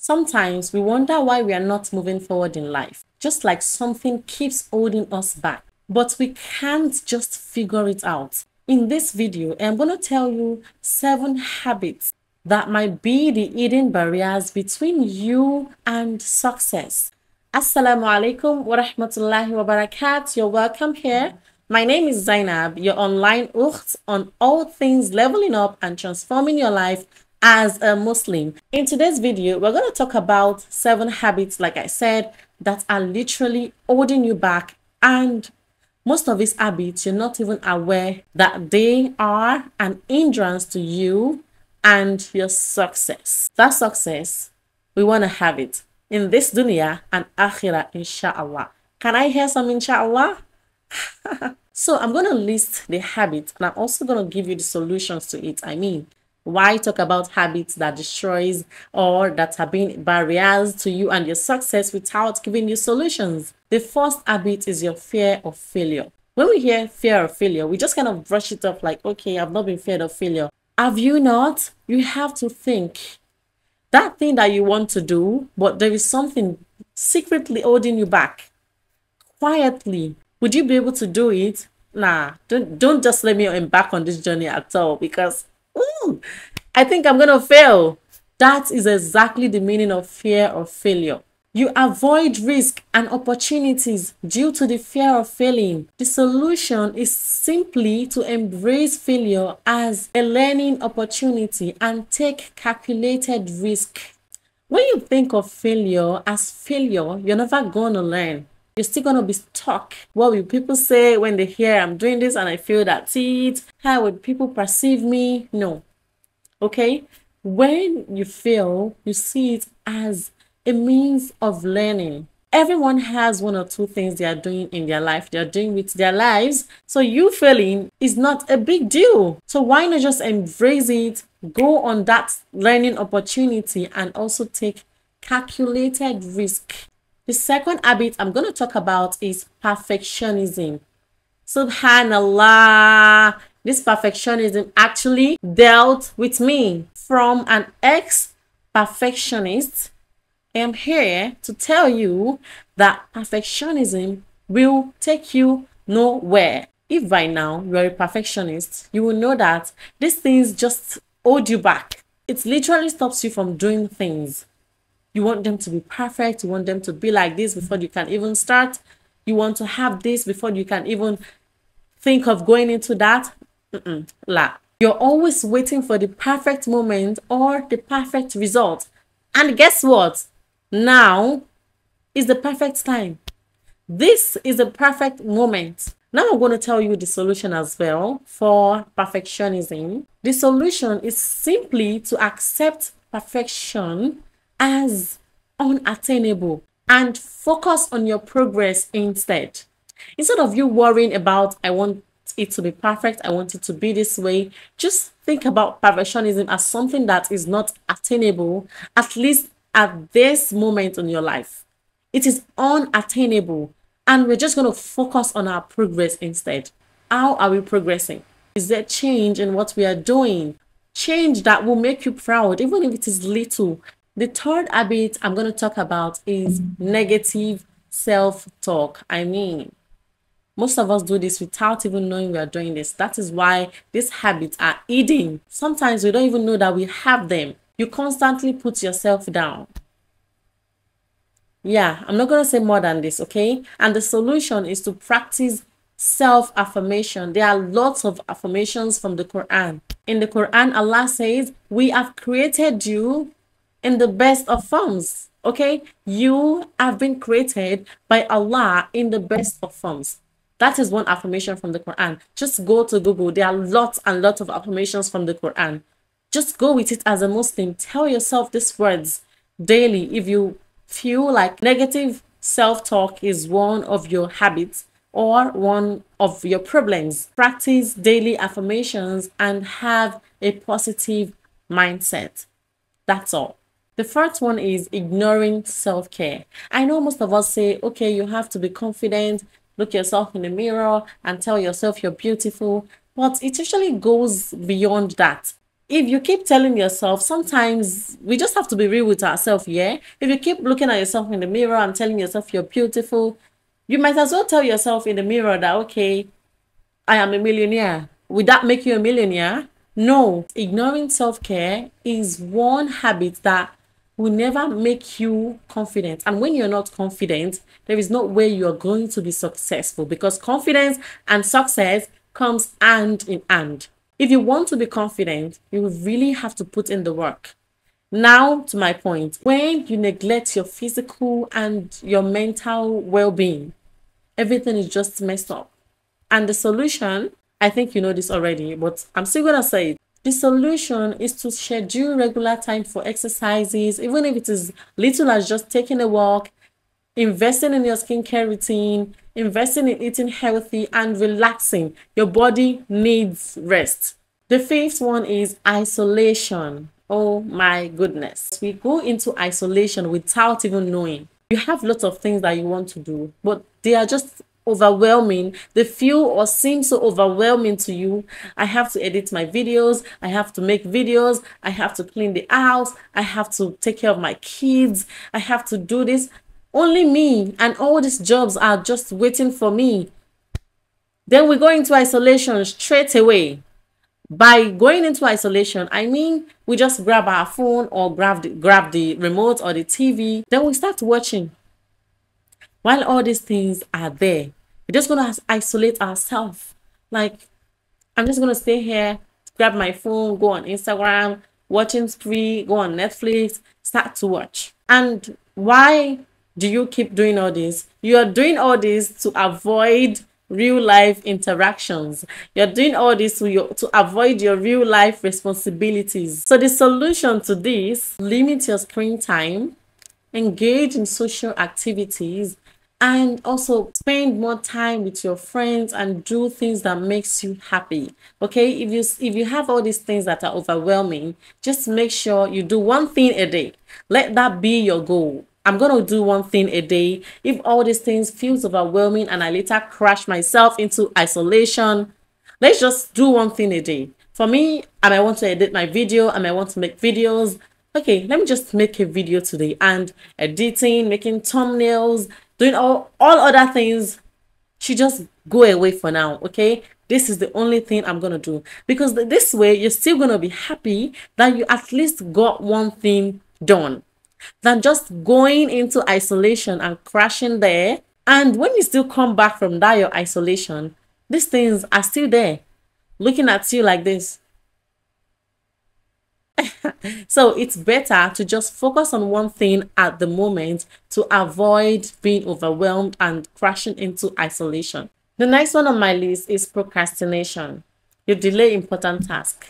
Sometimes we wonder why we are not moving forward in life, just like something keeps holding us back. But we can't just figure it out. In this video, I'm going to tell you 7 habits that might be the hidden barriers between you and success. Assalamu alaikum wa rahmatullahi wa barakatuh. You're welcome here. My name is Zainab, your online ukht on all things leveling up and transforming your life as a Muslim. In today's video, we're going to talk about 7 habits, like I said, that are literally holding you back, and most of these habits you're not even aware that they are an hindrance to you and your success. That success, we want to have it in this dunya and akhirah, inshallah. Can I hear some inshallah? So I'm going to list the habits, and I'm also going to give you the solutions to it. Why talk about habits that destroys or that have been barriers to you and your success without giving you solutions? The first habit is your fear of failure. When we hear fear of failure, we just kind of brush it off like, okay, I've not been feared of failure. Have you not? You have to think. That thing that you want to do, but there is something secretly holding you back. Quietly. Would you be able to do it? Nah, don't just let me embark on this journey at all, because I think I'm gonna fail. That is exactly the meaning of fear of failure. You avoid risk and opportunities due to the fear of failing. The solution is simply to embrace failure as a learning opportunity and take calculated risk. When you think of failure as failure, you're never gonna learn. You're still going to be stuck. What will people say when they hear I'm doing this and I feel that's it? How would people perceive me? No. Okay? When you fail, you see it as a means of learning. Everyone has 1 or 2 things they are doing in their life, they are doing with their lives. So you failing is not a big deal. So why not just embrace it, go on that learning opportunity, and also take calculated risk? The second habit I'm going to talk about is perfectionism. Subhanallah, this perfectionism actually dealt with me. From an ex-perfectionist, I am here to tell you that perfectionism will take you nowhere. If by now you are a perfectionist, you will know that these things just hold you back. It literally stops you from doing things. You want them to be perfect. You want them to be like this before you can even start. You want to have this before you can even think of going into that. You're always waiting for the perfect moment or the perfect result. And guess what? Now is the perfect time. This is the perfect moment. Now I'm going to tell you the solution as well for perfectionism. The solution is simply to accept perfection as unattainable and focus on your progress instead. Instead of you worrying about, I want it to be perfect, I want it to be this way, just think about perfectionism as something that is not attainable, at least at this moment in your life. It is unattainable, and we're just going to focus on our progress instead. How are we progressing? Is there change in what we are doing? Change that will make you proud, even if it is little. The third habit I'm going to talk about is negative self-talk. Most of us do this without even knowing we are doing this. That is why these habits are hidden. Sometimes we don't even know that we have them. You constantly put yourself down. Yeah, I'm not going to say more than this, okay? And the solution is to practice self-affirmation. There are lots of affirmations from the Quran. In the Quran, Allah says, we have created you in the best of forms. Okay, you have been created by Allah in the best of forms. That is one affirmation from the Quran. Just go to Google. There are lots and lots of affirmations from the Quran. Just go with it as a Muslim. Tell yourself these words daily. If you feel like negative self-talk is one of your habits or one of your problems, practice daily affirmations and have a positive mindset. That's all. The first one is ignoring self-care. I know most of us say, okay, you have to be confident, look yourself in the mirror and tell yourself you're beautiful, but it usually goes beyond that. if you keep telling yourself, sometimes we just have to be real with ourselves, yeah? If you keep looking at yourself in the mirror and telling yourself you're beautiful, you might as well tell yourself in the mirror that, okay, I am a millionaire. Would that make you a millionaire? No. Ignoring self-care is one habit that will never make you confident. And when you're not confident, there is no way you're going to be successful, because confidence and success comes hand in hand. If you want to be confident, you really have to put in the work. Now to my point, when you neglect your physical and your mental well-being, everything is just messed up. And the solution, I think you know this already, but I'm still gonna say it. The solution is to schedule regular time for exercises, even if it is little as just taking a walk, investing in your skincare routine, investing in eating healthy and relaxing. Your body needs rest. The fifth one is isolation. Oh my goodness. We go into isolation without even knowing. You have lots of things that you want to do, but they are just overwhelming. They feel or seem so overwhelming to you. I have to edit my videos. I have to make videos. I have to clean the house. I have to take care of my kids. I have to do this. Only me, and all these jobs are just waiting for me. Then we go into isolation straight away. By going into isolation, I mean we just grab our phone or grab the remote or the TV. Then we start watching. While all these things are there, we're just going to isolate ourselves. Like, I'm just going to stay here, grab my phone, go on Instagram, watching spree, go on Netflix, start to watch. And why do you keep doing all this? You are doing all this to avoid real life interactions. You're doing all this to avoid your real life responsibilities. So the solution to this, limit your screen time, engage in social activities, and also spend more time with your friends and do things that makes you happy. Okay, if you have all these things that are overwhelming, just make sure you do one thing a day. Let that be your goal. I'm going to do one thing a day. If all these things feels overwhelming and I later crash myself into isolation, let's just do one thing a day. For me, I might want to edit my video, I might want to make videos. Okay, let me just make a video today, and editing, making thumbnails, doing all other things should just go away for now. Okay, this is the only thing I'm gonna do, because this way you're still gonna be happy that you at least got one thing done, than just going into isolation and crashing there. And when you still come back from that your isolation, these things are still there looking at you like this. So it's better to just focus on one thing at the moment to avoid being overwhelmed and crashing into isolation. The next one on my list is procrastination. You delay important tasks.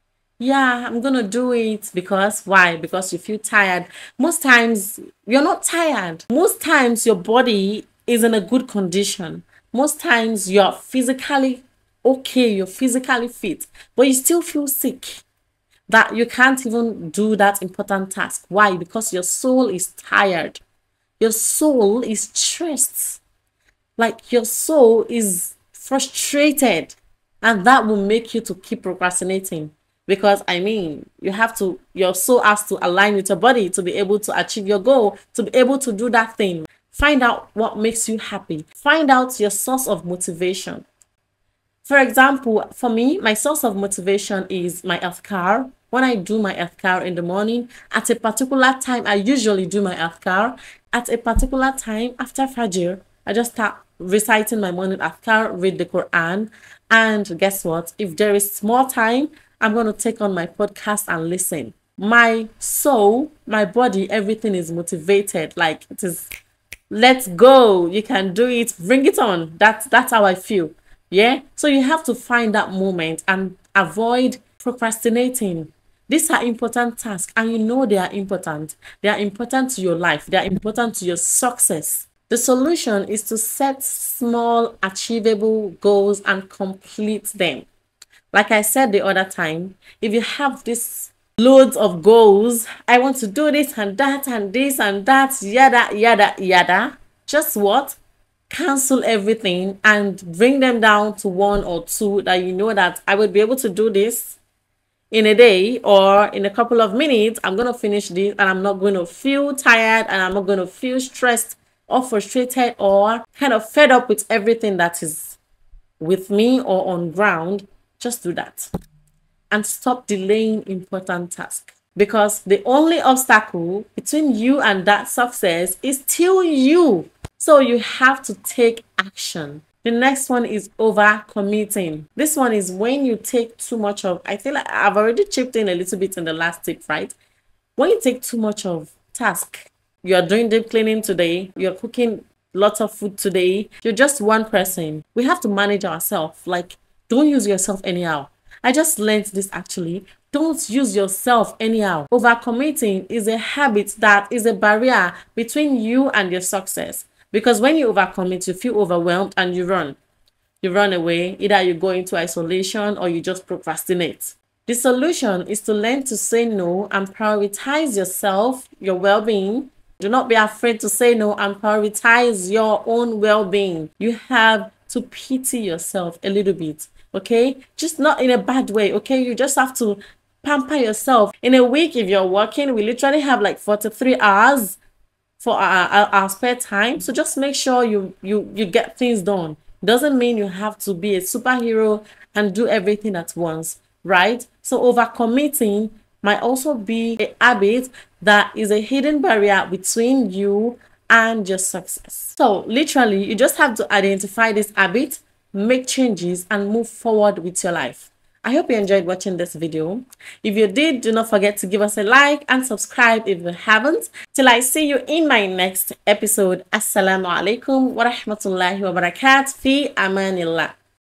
Yeah, I'm gonna do it because why? Because you feel tired. Most times you're not tired. Most times your body is in a good condition. Most times you're physically okay, you're physically fit, but you still feel sick that you can't even do that important task. Why? Because your soul is tired. Your soul is stressed. Like your soul is frustrated, and that will make you to keep procrastinating. Because I mean, your soul has to align with your body to be able to achieve your goal, to be able to do that thing. Find out what makes you happy. Find out your source of motivation. For example, for me, my source of motivation is my adhkar. When I do my adhkar in the morning, at a particular time, I usually do my adhkar. At a particular time after Fajr, I just start reciting my morning adhkar, read the Quran. And guess what? If there is small time, I'm going to take on my podcast and listen. My soul, my body, everything is motivated. Like it is, let's go. You can do it. Bring it on. That's how I feel. Yeah. So you have to find that moment and avoid procrastinating. These are important tasks, and you know they are important. They are important to your life. They are important to your success. The solution is to set small, achievable goals and complete them. Like I said the other time, if you have this loads of goals, I want to do this and that and this and that, yada, yada, yada, just what? Cancel everything and bring them down to one or two that you know that I would be able to do this. in a day or in a couple of minutes, I'm going to finish this and I'm not going to feel tired and I'm not going to feel stressed or frustrated or kind of fed up with everything that is with me or on ground. Just do that and stop delaying important tasks, because the only obstacle between you and that success is still you. So you have to take action. The next one is over committing. This one is when you take too much of, I feel like I've already chipped in a little bit in the last tip, right? When you take too much of task, you're doing deep cleaning today, you're cooking lots of food today, you're just one person. We have to manage ourselves. Like, don't use yourself anyhow. I just learned this actually. Don't use yourself anyhow. Overcommitting is a habit that is a barrier between you and your success. Because when you overcommit, you feel overwhelmed and you run. You run away. Either you go into isolation or you just procrastinate. The solution is to learn to say no and prioritize yourself, your well-being. Do not be afraid to say no and prioritize your own well-being. You have to pity yourself a little bit, okay? Just not in a bad way, okay? You just have to pamper yourself. In a week, if you're working, we literally have like 43 hours for our spare time. So just make sure you get things done. Doesn't mean you have to be a superhero and do everything at once, right? So overcommitting might also be a habit that is a hidden barrier between you and your success. So literally, you just have to identify this habit, make changes, and move forward with your life. I hope you enjoyed watching this video. If you did, do not forget to give us a like and subscribe if you haven't. Till I see you in my next episode. Assalamu alaikum wa rahmatullahi wa barakatuh. Fi amanillah.